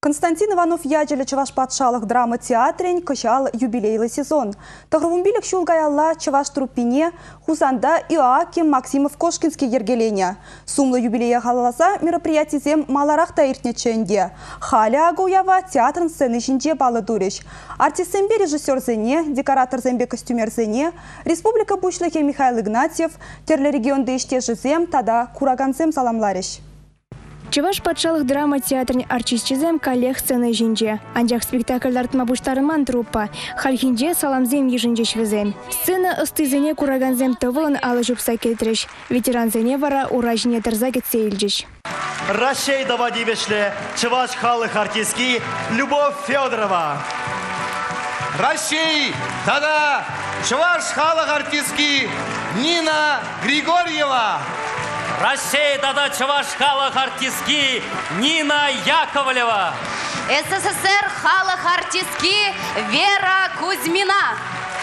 Константин Иванов яджелі Чуваш патшалық драма театрен кышал юбилейлы сезон. Тағырвумбилік шулгаялла Чуваш труппине Хузанда Иоаким Максимов Кошкинский ергелене. Сумлы юбилея халаласа мероприятизем маларахта иртнеченде. Халя агуява театрын сцены жинде балы дуриш. Артистсембе режиссер зене, декоратор зембе костюмер зене, республика бушлыхе Михаил Игнатьев, терлі регионды іште жызем, тада кураганзем саламлариш. Чуваш патшалық драма театрын артистчизем коллег сцены жинже. Анжақ спектакльдартыма буштарыман труппа. Хальхинже саламзем ежинже швезем. Сцена ыстызене кураганзем тывылын алы жупса кетреш. Ветеранзене вара уражине терза кетсе илжеш. Рашей Давадивешле, Чуваш халық артистки Любовь Федорова. Рашей, тада Чуваш халық артистки Нина Григорьева. Россия тада Чуваш халық артистки Нина Яковлева. СССР халық артистки Вера Кузьмина.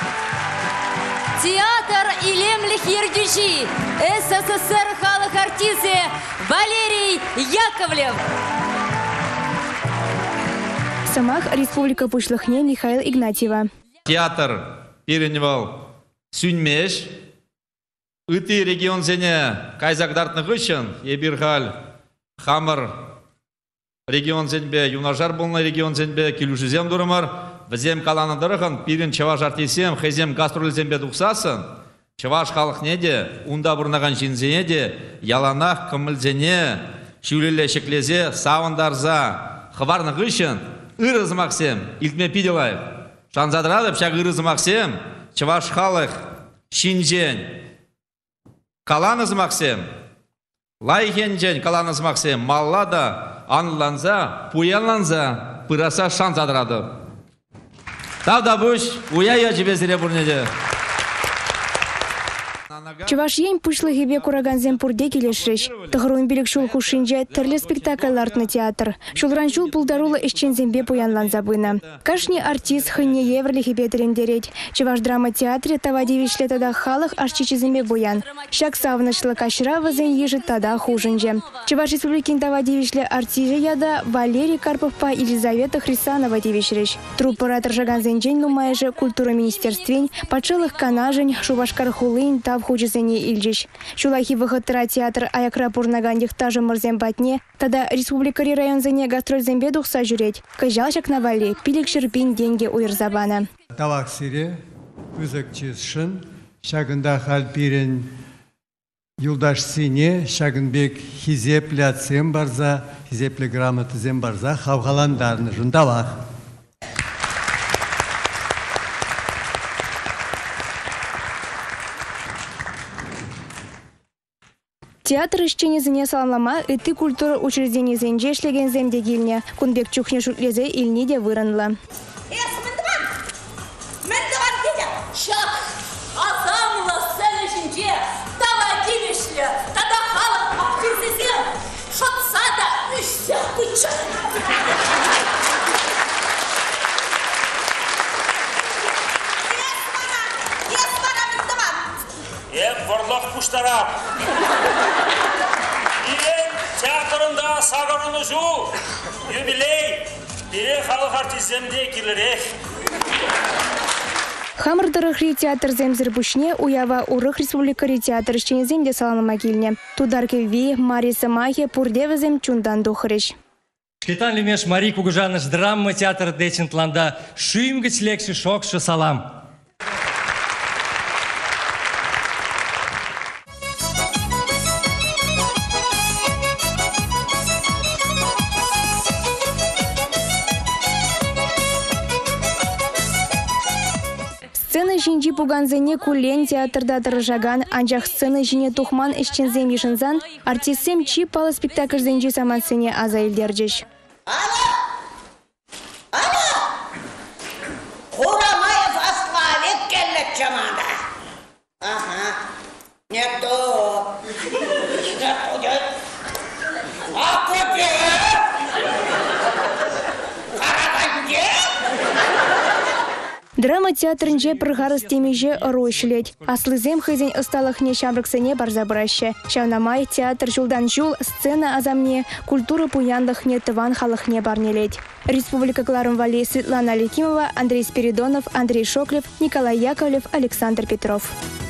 Театр илемлих ергюжи СССР халық артисты Валерий Яковлев. Самах республика Пушлыхне Михаил Игнатьева. Театр переневал Сюньмеш. Үті регион зене кайзагдартны ғышын, ебірғал хамыр регион зенбе, юнажар болна регион зенбе, келуші зем дұрымыр, візем каланы дұрығын, пирін Чуваш артисем, хезем гастроль зембе дұқсасын, Чуваш халық неде, унда бұрнаған жинзене де, яланақ кымылзене, шүлелі шеклезе, сауындарза, хыварны ғышын, ырызмақсем, илтме пиделайып. Шанзадырадып, шақ ырызмақсем, Чуваш халық шинжен, Каланыз Максим, лайхенжен каланыз Максим, маллада, анланза, пуянланза, пыраса шанс адырады. Тавда буш, уяя жібезіре бұрнеде. Чуваш ен пушлыхебе кураганзем пурде келешреш. Тығыруын билік шул хушинже тірлі спектакльлартны театр. Шулран шул пулдарулы ішчензембе пуянлан забына. Кашни артист хынне еврлихебе тірендерет. Чуваш драма театре тавадевишле тада халық ашчичизембе буян. Шак савнышлы кашыра вазен ежі тада хужинже. Чуваш республикин тавадевишле артиже яда Валерий Карпов па Елизавета Хрисанова девишреш. Труппаратор жаганзенжен нумайже культура министерствен, пачылых канажень, шувашкар хулын тав хужизене илжеш. Шулахи вғыттыра театр аякра пурнагандих тажы мырзем батне, тада республикари районзене гастроль зембе дұқса жүрет. Кажал шакнавали, пилік шырпин денге уйырзабана. Тавақ сире, үзік чизшын, шагында халпирен юлдаш сине, шагынбек хизеплі атсем барза, хизеплі грамоты зем барза, хавғаландарны жындавақ. Театр ишченезіне саламлама ыты культура учреждений зенже шлеген земде гильне. Кунбек чухне шутлезе илниде вырынла. Ворлық пұштарап. Ирен театрында сағырыны жу, юбилей, бире халық артиземде келірек. Хамырдырықри театр земзір бүшне уява урық республикари театр ішчене земде саланыма келіне. Тударке ви, Мариса Махе, пурдевізем чундан дұқырыш. Шкетан лимеш Мари Кугужаныш драма театр дечентланда шуймгіч лекші шокшы салам. Сцена жинжи пуганзене кулен театрда дырыжаган, анжақ сцена жине тухман ішчензем ешінзан, артистсем чи палы спектакль зенжи самансене аза илдерджеш. Хурамаев Аславик келлет жаманда. Ага, не то. Акуде? Драма Драма театрынже прыгарыс темеже ройшлет. Аслызем хызен ысталыхне шамрыксене барзабыраще. Шавнамай театр жулдан жул сцена азамне культура пуянлыхне тыван халыхне барнелет. Республика Кларым-Вали, Светлана Аликимова, Андрей Спиридонов, Андрей Шоклев, Николай Яковлев, Александр Петров.